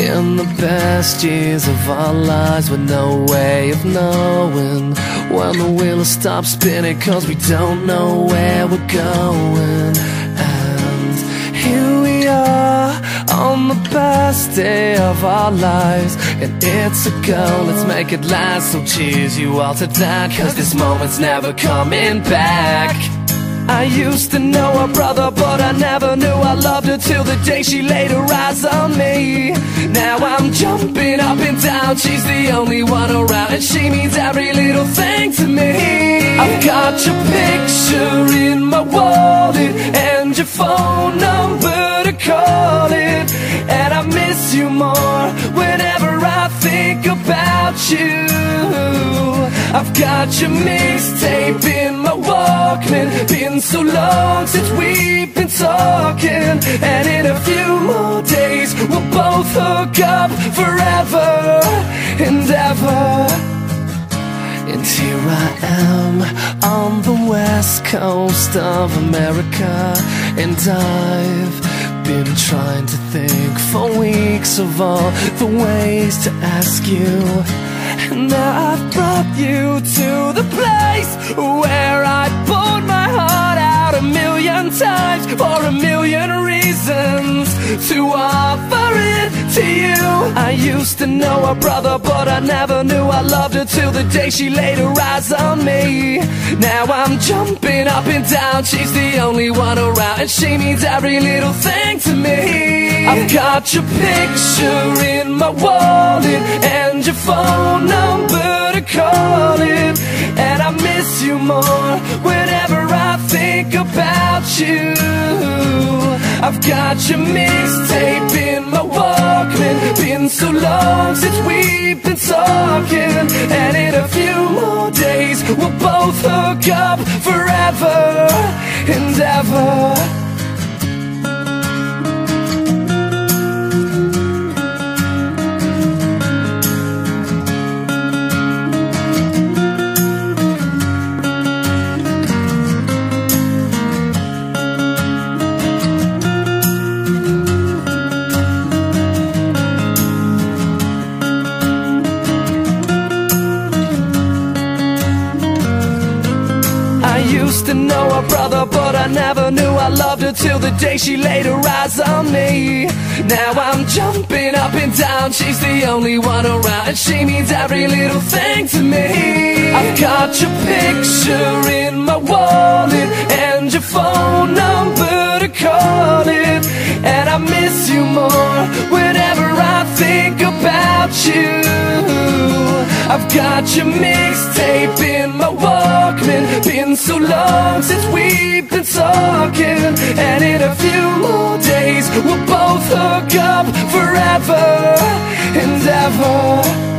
In the best years of our lives, with no way of knowing when the wheel stops spinning, 'cause we don't know where we're going. And here we are on the best day of our lives, and it's a go, let's make it last. So cheers you all to that, 'cause this moment's never coming back. I used to know her brother, but I never knew I loved her till the day she laid her eyes on me. Now I'm jumping up and down, she's the only one around, and she means every little thing to me. I've got your picture in my wallet and your phone number to call it, and I miss you more whenever I think about you. I've got your mixtape in my Walkman, been so long since we've been talking, and in a few more days we'll both hook up forever and ever. And here I am on the west coast of America, and I've been trying to think for weeks of all the ways to ask you. And now I've brought you to the place where I poured my heart out a million times for a million reasons to offer it to you. I used to know her brother, but I never knew I loved her till the day she laid her eyes on me. Now I'm jumping up and down, she's the only one around, and she means every little thing to me. I've got your picture in my wallet and your phone number to call it, and I miss you more whenever I think about you. I've got your mixtape in my Walkman, been so long since we've been talking, and in a few more days we'll both hook up forever and ever. I used to know her brother, but I never knew I loved her till the day she laid her eyes on me. Now I'm jumping up and down, she's the only one around, and she means every little thing to me. I've got your picture in my wallet and your phone number to call it, and I miss you more whenever I think about you. I've got your mixtape in my Walkman, been so long since we've been talking, and in a few more days we'll both hook up forever and ever.